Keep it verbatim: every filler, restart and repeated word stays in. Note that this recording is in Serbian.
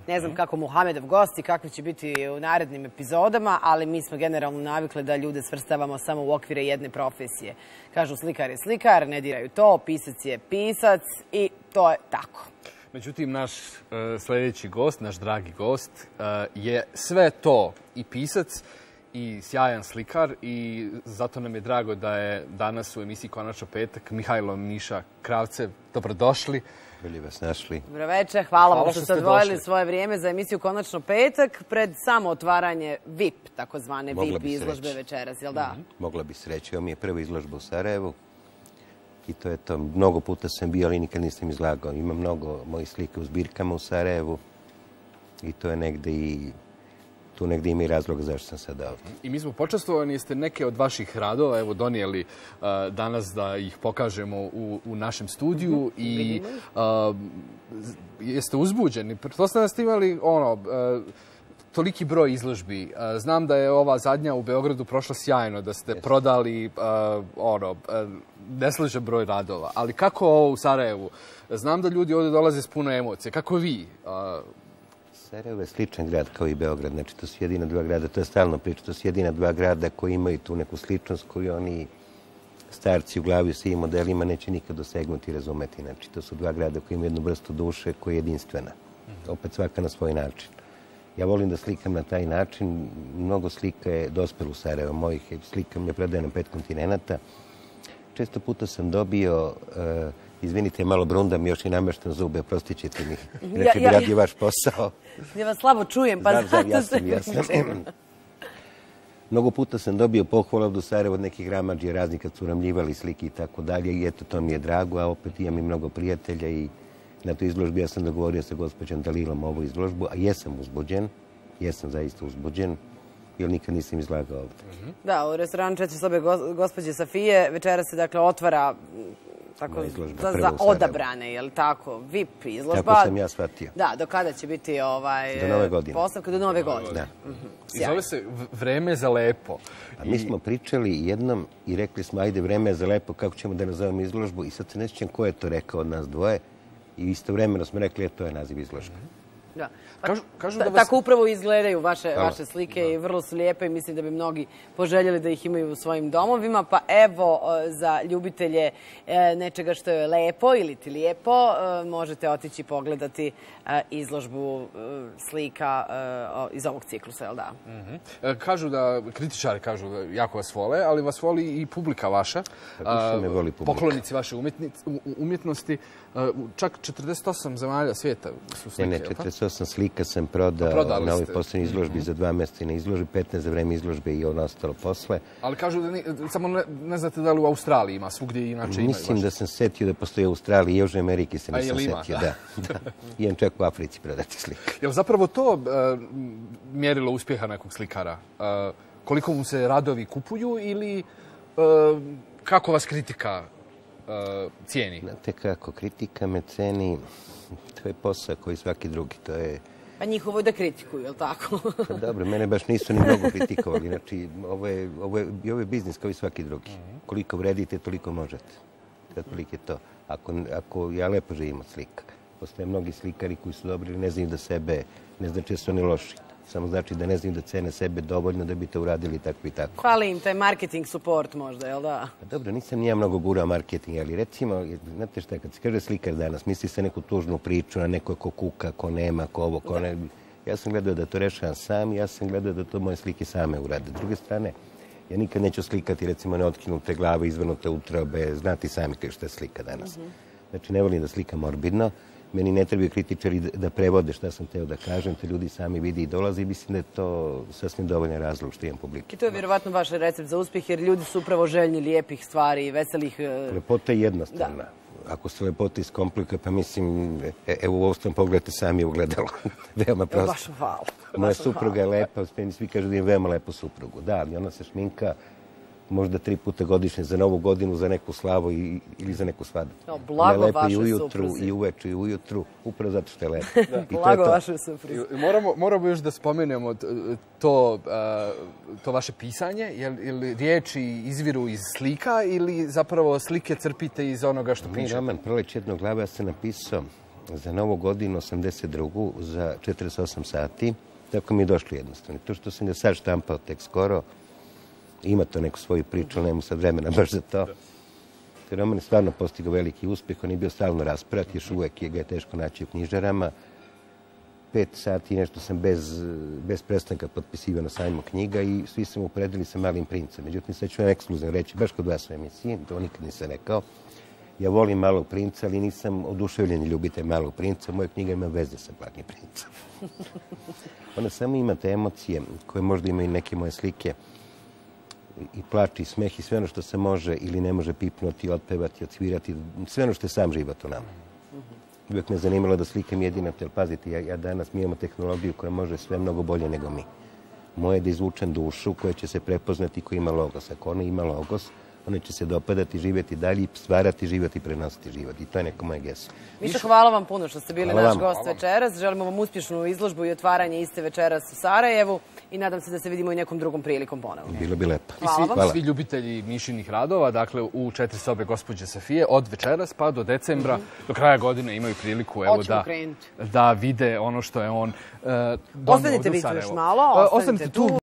Ne znam kako Muhamedov gosti, kakvi će biti u narednim epizodama, ali mi smo generalno navikli da ljude svrstavamo samo u okvire jedne profesije. Kažu slikar je slikar, ne diraju to, pisac je pisac i to je tako. Međutim, naš sljedeći gost, naš dragi gost, je sve to i pisac i sjajan slikar i zato nam je drago da je danas u emisiji Konačno petak Mihajlo Miša Kravcev. Dobrodošli. Bolje vas našli. Dobro večer, hvala vam što ste odvojili svoje vrijeme za emisiju Konačno petak pred samo otvaranje V I P, takozvane V I P izložbe večeras, jel da? Mogla bi se reći. Ovo mi je prva izložba u Sarajevu i to je to. Mnogo puta sam bio, ali nikad nisam izlagao. Ima mnogo mojih slika u zbirkama u Sarajevu i to je negde i tu negdje ima i razloga zašto sam sada ovdje. I mi smo počastvovani, jeste neke od vaših radova evo donijeli uh, danas da ih pokažemo u, u našem studiju mm-hmm. i uh, jeste uzbuđeni. Pretpostavljam da ste imali ono, uh, toliki broj izložbi. Uh, znam da je ova zadnja u Beogradu prošla sjajno, da ste yes. prodali uh, ono, uh, neslužen broj radova. Ali kako ovo u Sarajevu? Znam da ljudi ovdje dolaze s puno emocije. Kako vi? Uh, Sarajevo je sličan grad kao i Beograd, znači to su jedina dva grada, to je stalno priča, to su jedina dva grada koji imaju tu neku sličnost koju oni starci u glavi sa i modelima neće nikad dosegnuti i razumeti. Znači to su dva grada koji imaju jednu vrstu duše koja je jedinstvena, opet svaka na svoj način. Ja volim da slikam na taj način, mnogo slika je dospelo u Sarajevo, mojih slikam je predaje na pet kontinenata. Često puta sam dobio... Uh, Izvinite, malo brundam, još i nameštam zube, oprostit ćete mi. Inače bi radio vaš posao. Ja vas slabo čujem, pa zato jasno, jasno. Mnogo puta sam dobio pohvala od Sarajevo od nekih ramađija raznih kad su uramljivali slike i tako dalje i eto, to mi je drago, a opet imam i mnogo prijatelja i na toj izložbi ja sam dogovorio sa gospođom Dalilom ovu izložbu, a jesam uzbuđen, jesam zaista uzbuđen, jer nikad nisam izlagao ovdje. Da, u restoranu Četiri sobe gospođe Safije večera se dakle otvara tako, za, za odabrane, je li tako, V I P izložba. Tako sam ja shvatio. Da, do kada će biti ovaj, do nove godine. Postavka? Do nove godine. Da. Mm-hmm. I zove se Vreme za lepo. A mi smo pričali jednom i rekli smo, ajde, vreme za lepo, kako ćemo da nazovemo izložbu i sad se ne sjećam ko je to rekao od nas dvoje i istovremeno smo rekli, to je naziv izložbe. Da. Pa, kažu, kažu da vas... Tako upravo izgledaju vaše, vaše slike da. I vrlo su lijepe i mislim da bi mnogi poželjeli da ih imaju u svojim domovima. Pa evo, za ljubitelje nečega što je lepo ili ti lijepo, možete otići pogledati izložbu slika iz ovog ciklusa, jel da? Mm-hmm. Kažu da, kritičari kažu da jako vas vole, ali vas voli i publika vaša. Pa me voli publika. Poklonici vaše umjetnosti. Čak četrdeset osam zemalja svijeta su slike, ne, ne, četrdeset osam slika sam prodao Prodali na ovoj ste. posljednjoj izložbi mm-hmm. za dva mjeseca na izložbi, petnaest za vreme izložbe i ono ostalo posle. Ali kažu da ni, samo ne, ne znate da li u Australiji ima, svugdje inače imaju. Mislim vaše. Da sam setio da postoji u Australiji i Južnoj Ameriki se nisam setio. Da, da. Idem čak u Africi prodati slike. Je li zapravo to uh, mjerilo uspjeha nekog slikara? Uh, koliko mu se radovi kupuju ili uh, kako vas kritika uh, cijeni? Znate kako, kritika me ceni, to je posao koji svaki drugi, to je... Pa njihovo je da kritikuju, je li tako? Pa dobro, mene baš nisu ni mnogo kritikovali, znači ovo je, ovo je, ovo je biznis kao i svaki drugi. Koliko vredite, toliko možete. Otprilike to. Ako, ako ja lepo živim od slika. Postoje mnogi slikari koji su dobri, ne znaju da sebe, ne znači da su oni loši. Samo znači da ne znaju da cene sebe dovoljno da bi to uradili tako i tako. Hvali im taj marketing support možda, jel da? Pa dobro, nisam nija mnogo gurao marketing, ali recimo, znate šta, kad se kaže slikar danas, misli se neku tužnu priču na neko ko kuka, ko nema, ko ovo, ko ne... Ja sam gledao da to rešavam sam, ja sam gledao da to moje slike same urade. S druge strane, ja nikad neću slikati, recimo, neotkinute glave, izvrnute utrobe, znati sami što je slika danas. Znači, ne volim da slikam morbidno. Meni ne trebaju kritičari da prevode šta sam teo da kažem, te ljudi sami vidi i dolaze i mislim da je to sasvim dovoljan razlog što imam publike. I to je vjerovatno vaš recept za uspjeh, jer ljudi su upravo željni lijepih stvari, veselih... Lepota je jednostavna. Ako se lepota iskomplikuje, pa mislim, evo u ostalom pogledajte sami ugledalo. Veoma prosto. Baš hvala. Moja supruga je lepa, svi kažu da imam veoma lepu suprugu. Da, ali ona se šminka možda tri puta godišnje za novu godinu, za neku slavu i, ili za neku svadbu. No, blago vaše i ujutru, supruzi. I uveče i ujutru, upravo zato što je lepo. Blago vaše supruzi. Moramo, moramo još da spomenemo to, to vaše pisanje. Je li riječi izviru iz slika ili zapravo slike crpite iz onoga što pišete? Mi roman Proleć jednog glave ja sam napisao za Novu godinu osamdeset drugu za četrdeset osam sati. Tako mi je došlo jednostavno. To što sam ga sad štampao tek skoro, ima to neku svoju priču, ali nemam sad vremena baš za to. Roman je stvarno postigao veliki uspjeh, on je bio stalno rasprat, još uvek je ga je teško naći u knjižarama. Pet sati nešto sam bez, bez prestanka potpisivao na sajmu knjiga i svi sam upredili sa Malim princem. Međutim, sad ću vam ekskluzivno reći, baš kod vas u emisiji, to nikad nisam rekao. Ja volim Malog princa, ali nisam oduševljeni ljubitelj Malog princa. Moja knjiga ima veze sa Malim princem. Ona samo ima te emocije koje možda imaju neke moje slike. I plač i smeh i sve ono što se može ili ne može pipnuti, otpevati, odsvirati. Sve ono što je sam život u nama. Uvijek me zanimalo da slikam jedino, jer pazite, ja, ja danas mi imamo tehnologiju koja može sve mnogo bolje nego mi. Moje je da izvučem dušu koja će se prepoznati koja ima logos. Ako ona ima logos, ona će se dopadati, živjeti dalje, stvarati život i prenositi život. I to je neko moje gesto. Miša, hvala vam puno što ste bili naš gost večeras. Želimo vam uspješnu izložbu i otvaranje iste večeras u Sarajevu i nadam se da se vidimo i nekom drugom prilikom ponovno. Bilo bi lepo. Hvala vam. Svi ljubitelji Mišinih radova, dakle u četiri sobe gospođe Safije, od večeras pa do decembra, do kraja godine imaju priliku da, da vide ono što je on donio ovdje u Sarajevo. Ostanite vi tu još malo, ostanite tu.